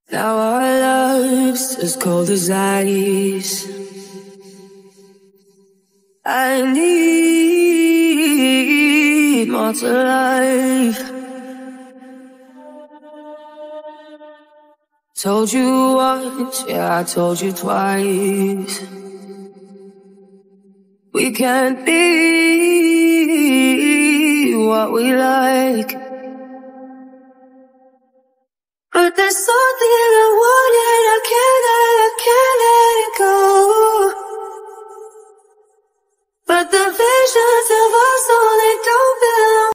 Now our love's as cold as ice. I need more to life. Told you once, yeah, I told you twice. We can't be what we like. But there's something